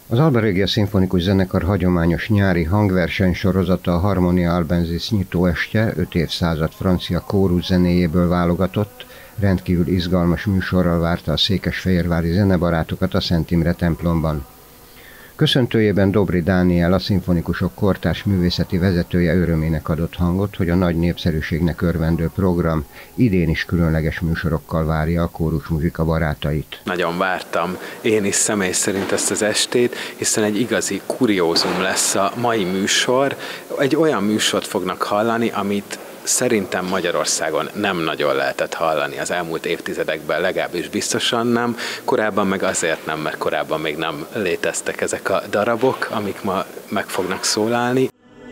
Az Alba Regia Szimfonikus Zenekar hagyományos nyári hangversenysorozata a Harmonia Albensis nyitóestje 5 évszázad francia kórus zenéjéből válogatott, rendkívül izgalmas műsorral várta a székesfehérvári zenebarátokat a Szent Imre templomban. Köszöntőjében Dobry Dániel, a szimfonikusok kortárs művészeti vezetője örömének adott hangot, hogy a nagy népszerűségnek örvendő program idén is különleges műsorokkal várja a kórusmuzsika barátait. Nagyon vártam én is személy szerint ezt az estét, hiszen egy igazi kuriózum lesz a mai műsor. Egy olyan műsort fognak hallani, amit szerintem Magyarországon nem nagyon lehetett hallani az elmúlt évtizedekben, legalábbis biztosan nem. Korábban meg azért nem, mert korábban még nem léteztek ezek a darabok, amik ma meg fognak szólalni.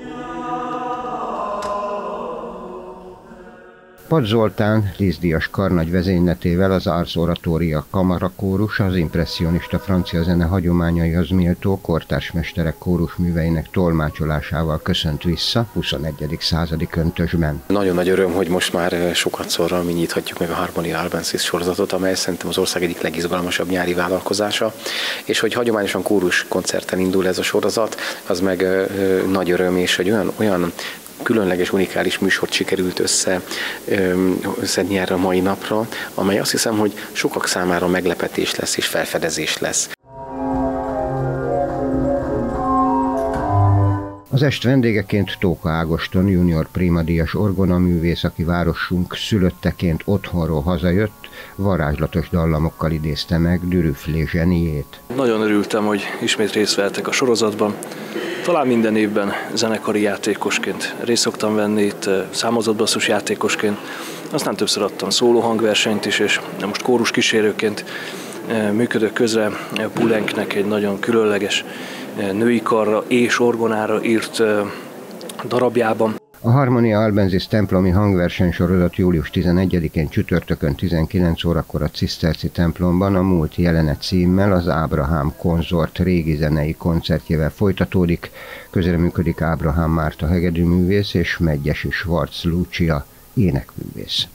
Pad Zoltán díszdíjas karnagy vezényletével az Ars Oratoria kamarakórus az impresszionista francia zene hagyományaihoz méltó kortársmesterek kórusműveinek tolmácsolásával köszönt vissza 21. századi köntösben. Nagyon nagy öröm, hogy most már sokatszorra mi nyithatjuk meg a Harmonia Albensis sorozatot, amely szerintem az ország egyik legizgalmasabb nyári vállalkozása, és hogy hagyományosan kórus koncerten indul ez a sorozat, az meg nagy öröm, és hogy olyan különleges, unikális műsort sikerült összeszedni erre a mai napra, amely azt hiszem, hogy sokak számára meglepetés lesz és felfedezés lesz. Az est vendégeként Tóka Ágoston junior primadíjas orgonaművész, aki városunk szülötteként otthonról hazajött, varázslatos dallamokkal idézte meg Dürüflé zseniét. Nagyon örültem, hogy ismét részt vehetek a sorozatban. Talán minden évben zenekari játékosként részt szoktam venni, itt számozatbasszus játékosként. Aztán többször adtam szóló hangversenyt is, és most kórus kísérőként működök közre Poulencnek egy nagyon különleges női karra és orgonára írt darabjában. A Harmonia Albensis templomi hangversenysorozat július 11-én csütörtökön 19 órakor a Ciszterci templomban a Múlt jelenet címmel az Ábrahám konzort régi zenei koncertjével folytatódik. Közreműködik Ábrahám Márta hegedűművész és Medgyessy Schwarz Lucia énekművész.